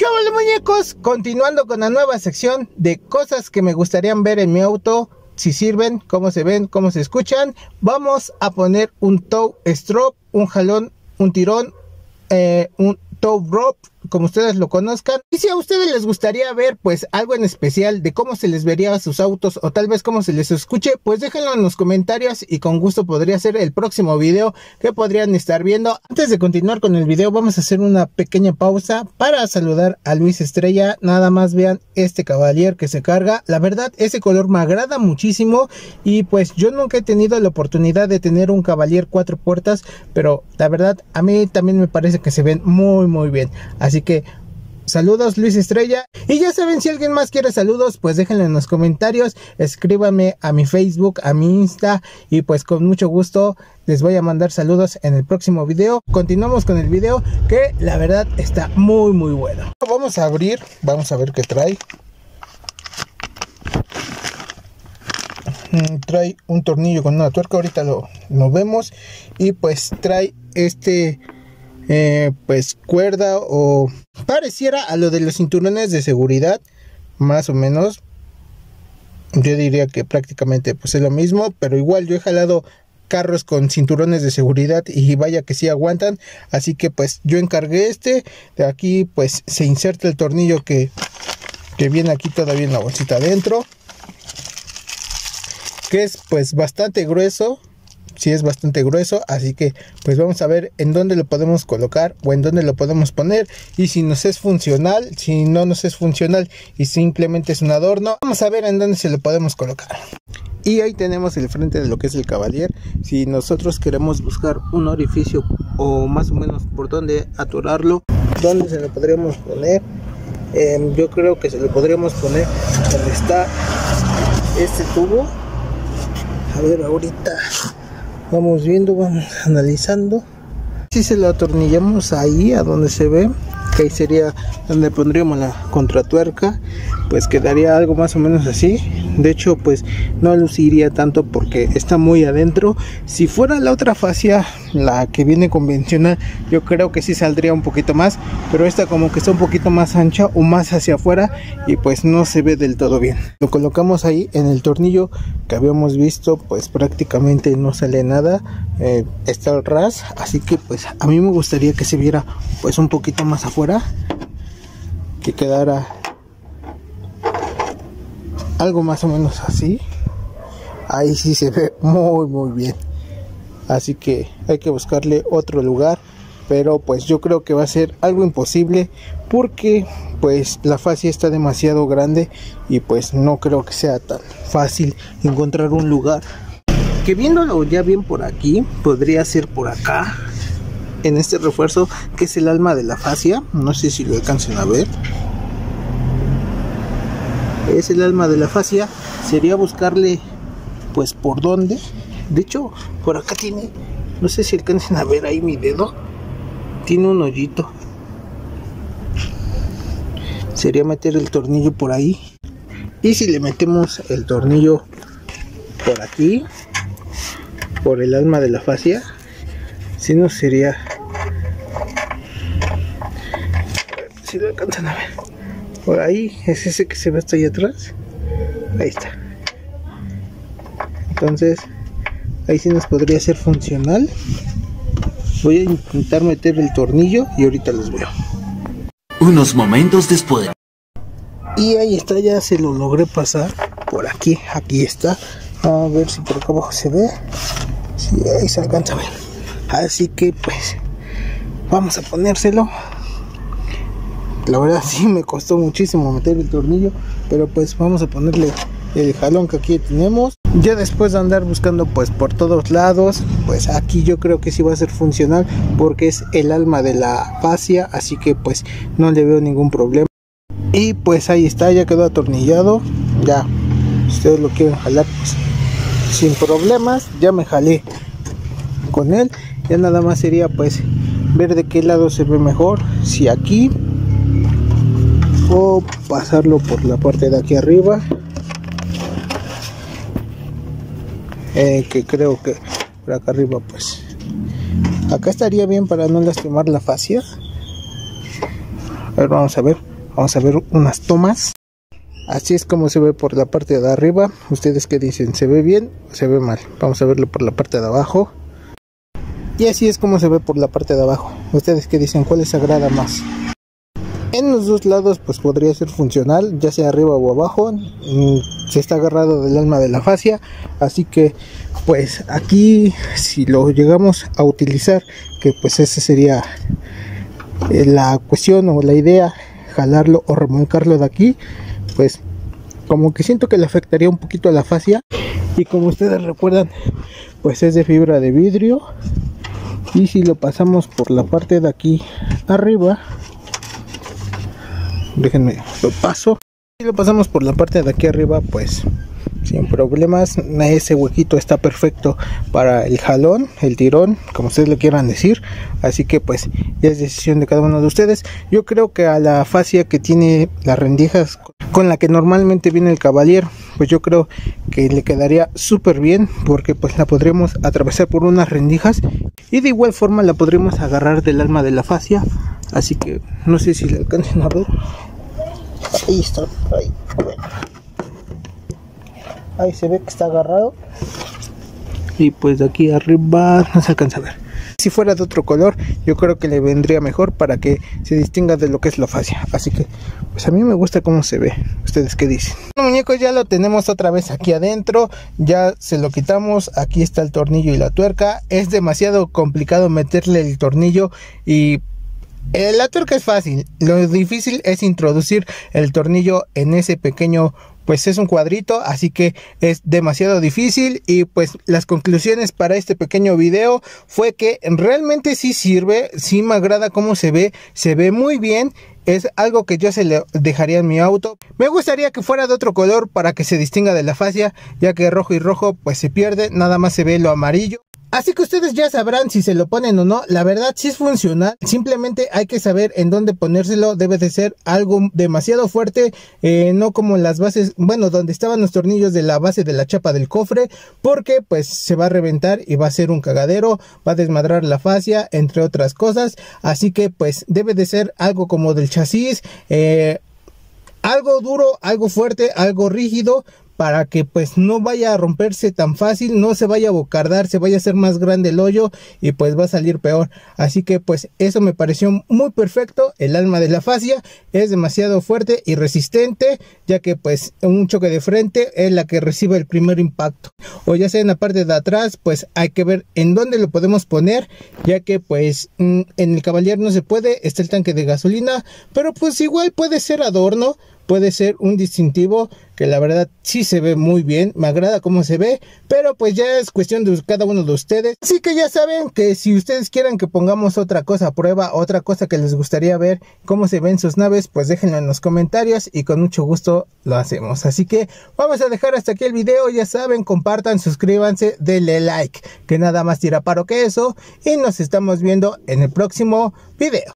¿Qué hola, muñecos? Continuando con la nueva sección de cosas que me gustarían ver en mi auto, si sirven, cómo se ven, cómo se escuchan. Vamos a poner un tow strop, un jalón, un tirón, un tow rope, como ustedes lo conozcan. Y si a ustedes les gustaría ver pues algo en especial de cómo se les vería a sus autos o tal vez cómo se les escuche, pues déjenlo en los comentarios y con gusto podría ser el próximo video que podrían estar viendo. Antes de continuar con el video vamos a hacer una pequeña pausa para saludar a Luis Estrella. Nada más vean este Cavalier que se carga. La verdad ese color me agrada muchísimo y pues yo nunca he tenido la oportunidad de tener un Cavalier 4 puertas, pero la verdad a mí también me parece que se ven muy bien. Así que saludos Luis Estrella. Y ya saben, si alguien más quiere saludos, pues déjenlo en los comentarios, escríbanme a mi Facebook, a mi Insta, y pues con mucho gusto les voy a mandar saludos en el próximo video. Continuamos con el video, que la verdad está muy bueno. Vamos a abrir, vamos a ver qué trae. Trae un tornillo con una tuerca, ahorita lo vemos. Y pues trae este pues cuerda, o pareciera a lo de los cinturones de seguridad, más o menos. Yo diría que prácticamente pues es lo mismo, pero igual yo he jalado carros con cinturones de seguridad y vaya que sí aguantan. Así que pues yo encargué este de aquí. Pues se inserta el tornillo que viene aquí todavía en la bolsita adentro, que es pues bastante grueso. Sí, es bastante grueso, así que pues vamos a ver en dónde lo podemos colocar o en dónde lo podemos poner y si nos es funcional. Si no nos es funcional y simplemente es un adorno, vamos a ver en dónde se lo podemos colocar. Y ahí tenemos el frente de lo que es el Cavalier. Si nosotros queremos buscar un orificio o más o menos por dónde atorarlo, dónde se lo podríamos poner, yo creo que se lo podríamos poner donde está este tubo. A ver, ahorita vamos viendo, vamos analizando. Si se lo atornillamos ahí a donde se ve, que ahí sería donde pondríamos la contratuerca, pues quedaría algo más o menos así. De hecho pues no luciría tanto porque está muy adentro. Si fuera la otra fascia, la que viene convencional, yo creo que sí saldría un poquito más, pero esta como que está un poquito más ancha o más hacia afuera y pues no se ve del todo bien. Lo colocamos ahí en el tornillo que habíamos visto, pues prácticamente no sale nada, está al ras, así que pues a mí me gustaría que se viera pues un poquito más afuera, que quedara algo más o menos así. Ahí sí se ve muy bien, así que hay que buscarle otro lugar, pero pues yo creo que va a ser algo imposible porque pues la fascia está demasiado grande y pues no creo que sea tan fácil encontrar un lugar. Que viéndolo ya bien por aquí, podría ser por acá, en este refuerzo que es el alma de la fascia. No sé si lo alcancen a ver, es el alma de la fascia. Sería buscarle pues por dónde. De hecho por acá tiene, no sé si alcancen a ver ahí mi dedo, tiene un hoyito. Sería meter el tornillo por ahí, y si le metemos el tornillo por aquí, por el alma de la fascia, si no sería, si lo alcanzan a ver, por ahí es ese que se ve hasta allá atrás. Ahí está. Entonces ahí sí nos podría ser funcional. Voy a intentar meter el tornillo y ahorita los veo. Unos momentos después. Y ahí está, ya se lo logré pasar por aquí. Aquí está. A ver si por acá abajo se ve. Sí, ahí se alcanza a ver. Así que pues vamos a ponérselo. La verdad sí me costó muchísimo meter el tornillo, pero pues vamos a ponerle el jalón que aquí tenemos. Ya después de andar buscando pues por todos lados, pues aquí yo creo que sí va a ser funcional porque es el alma de la fascia, así que pues no le veo ningún problema. Y pues ahí está, ya quedó atornillado. Ya, si ustedes lo quieren jalar pues sin problemas, ya me jalé con él. Ya nada más sería pues ver de qué lado se ve mejor, si aquí o pasarlo por la parte de aquí arriba, que creo que por acá arriba pues acá estaría bien para no lastimar la fascia. A ver, vamos a ver unas tomas. Así es como se ve por la parte de arriba. ¿Ustedes qué dicen? ¿Se ve bien o se ve mal? Vamos a verlo por la parte de abajo. Y así es como se ve por la parte de abajo. ¿Ustedes qué dicen? ¿Cuál les agrada más? En los dos lados pues podría ser funcional, ya sea arriba o abajo. Se está agarrado del alma de la fascia, así que pues aquí si lo llegamos a utilizar, que pues esa sería la cuestión o la idea, jalarlo o remolcarlo de aquí, pues como que siento que le afectaría un poquito a la fascia. Y como ustedes recuerdan, pues es de fibra de vidrio, y si lo pasamos por la parte de aquí arriba, déjenme lo paso, si lo pasamos por la parte de aquí arriba, pues sin problemas. Ese huequito está perfecto para el jalón, el tirón, como ustedes lo quieran decir. Así que pues ya es decisión de cada uno de ustedes. Yo creo que a la fascia que tiene las rendijas con la que normalmente viene el Cavalier, pues yo creo que le quedaría súper bien, porque pues la podríamos atravesar por unas rendijas y de igual forma la podríamos agarrar del alma de la fascia. Así que no sé si le alcancen a ver. Ahí está, ahí, bueno. Ahí se ve que está agarrado. Y pues de aquí arriba no se alcanza a ver. Si fuera de otro color, yo creo que le vendría mejor para que se distinga de lo que es la fascia. Así que pues a mí me gusta cómo se ve. ¿Ustedes qué dicen? El muñeco ya lo tenemos otra vez aquí adentro. Ya se lo quitamos. Aquí está el tornillo y la tuerca. Es demasiado complicado meterle el tornillo y la tuerca es fácil. Lo difícil es introducir el tornillo en ese pequeño, pues es un cuadrito, así que es demasiado difícil. Y pues las conclusiones para este pequeño video fue que realmente sí sirve, sí me agrada cómo se ve muy bien. Es algo que yo se le dejaría en mi auto. Me gustaría que fuera de otro color para que se distinga de la fascia, ya que rojo y rojo pues se pierde, nada más se ve lo amarillo. Así que ustedes ya sabrán si se lo ponen o no. La verdad sí es funcional, simplemente hay que saber en dónde ponérselo. Debe de ser algo demasiado fuerte, no como las bases, bueno, donde estaban los tornillos de la base de la chapa del cofre, porque pues se va a reventar y va a ser un cagadero, va a desmadrar la fascia, entre otras cosas. Así que pues debe de ser algo como del chasis, algo duro, algo fuerte, algo rígido, para que pues no vaya a romperse tan fácil, no se vaya a bocardar, se vaya a hacer más grande el hoyo y pues va a salir peor. Así que pues eso me pareció muy perfecto. El alma de la fascia es demasiado fuerte y resistente, ya que pues un choque de frente es la que recibe el primer impacto, o ya sea en la parte de atrás. Pues hay que ver en dónde lo podemos poner, ya que pues en el Cavalier no se puede, está el tanque de gasolina, pero pues igual puede ser adorno, puede ser un distintivo que la verdad sí se ve muy bien, me agrada cómo se ve, pero pues ya es cuestión de cada uno de ustedes. Así que ya saben que si ustedes quieren que pongamos otra cosa a prueba, otra cosa que les gustaría ver cómo se ven sus naves, pues déjenlo en los comentarios y con mucho gusto lo hacemos. Así que vamos a dejar hasta aquí el video. Ya saben, compartan, suscríbanse, denle like, que nada más tira paro que eso, y nos estamos viendo en el próximo video.